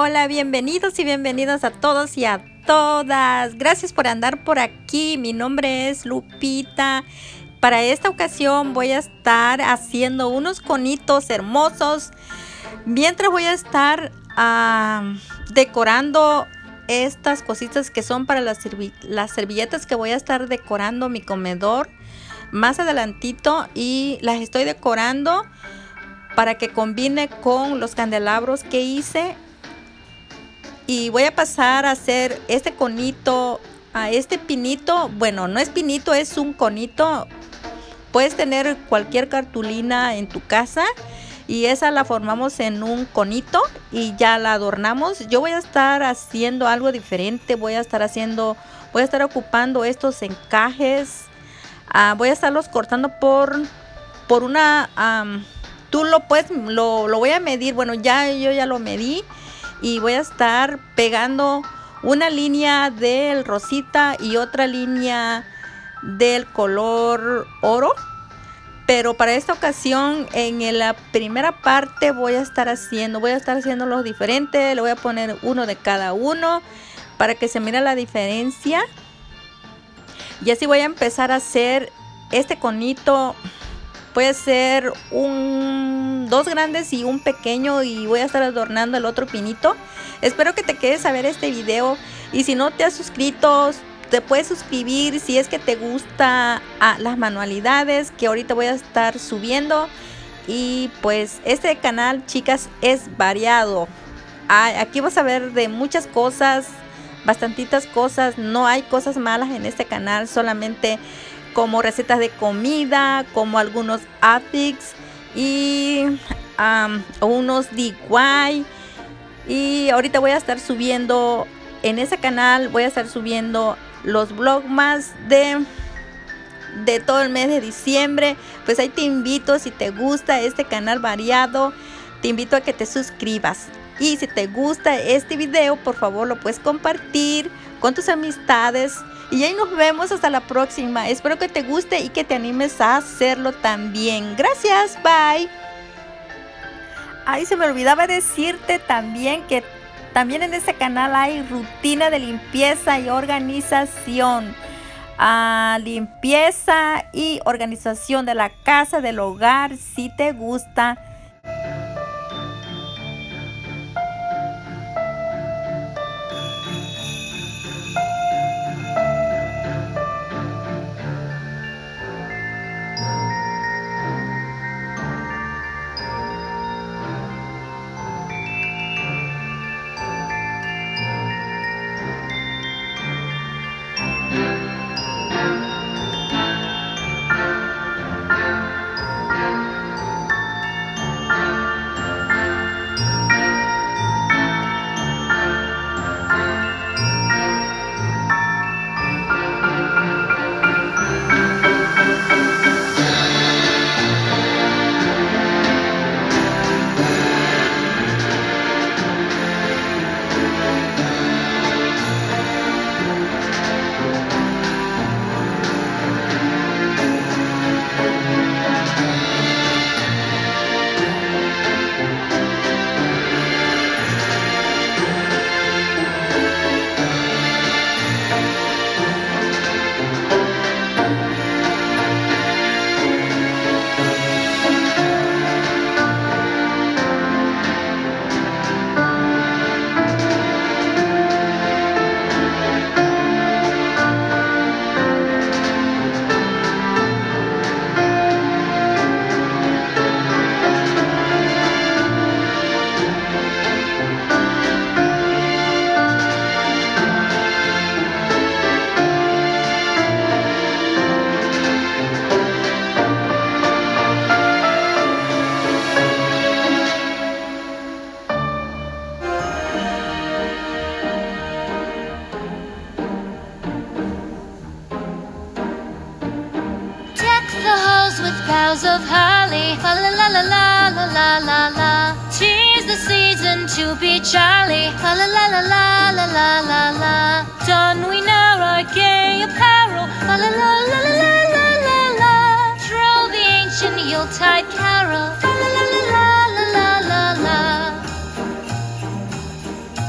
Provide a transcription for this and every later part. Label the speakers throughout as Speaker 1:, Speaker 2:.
Speaker 1: Hola, bienvenidos y bienvenidas a todos y a todas. Gracias por andar por aquí. Mi nombre es Lupita. Para esta ocasión voy a estar haciendo unos conitos hermosos. Mientras voy a estar decorando estas cositas que son para las servilletas que voy a estar decorando mi comedor más adelantito, y las estoy decorando para que combine con los candelabros que hice. Y voy a pasar a hacer este conito, a este pinito. Bueno, no es pinito, es un conito. Puedes tener cualquier cartulina en tu casa y esa la formamos en un conito y ya la adornamos. Yo voy a estar haciendo algo diferente. Voy a estar ocupando estos encajes. Voy a estarlos cortando por una... tú lo voy a medir. Bueno, yo ya lo medí. Y voy a estar pegando una línea del rosita y otra línea del color oro. Pero para esta ocasión, en la primera parte voy a estar haciendo los diferentes. Le voy a poner uno de cada uno para que se mire la diferencia. Y así voy a empezar a hacer este conito. Puede ser dos grandes y un pequeño, y voy a estar adornando el otro pinito. Espero que te quedes a ver este video, y si no te has suscrito, te puedes suscribir si es que te gusta las manualidades que ahorita voy a estar subiendo. Y pues este canal, chicas, es variado. Aquí vas a ver de muchas cosas, bastantitas cosas. No hay cosas malas en este canal, solamente como recetas de comida, como algunos updates y unos DIY. Y ahorita voy a estar subiendo en ese canal, voy a estar subiendo los vlogmas de todo el mes de diciembre. Pues ahí te invito, si te gusta este canal variado, te invito a que te suscribas. Y si te gusta este video, por favor lo puedes compartir con tus amistades. Y ahí nos vemos hasta la próxima. Espero que te guste y que te animes a hacerlo también. Gracias, bye. Ay, se me olvidaba decirte también que también en este canal hay rutina de limpieza y organización. Limpieza y organización de la casa, del hogar, si te gusta.
Speaker 2: boughs of holly, fa la la la la la la la la. 'Tis the season to be jolly, fa la la la la la la la la. Don we now our gay apparel, fa la la la la la la la la. Troll the ancient Yuletide carol, fa la la la la la la la la.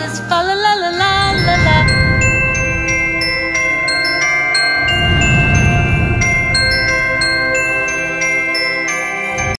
Speaker 2: this fa la la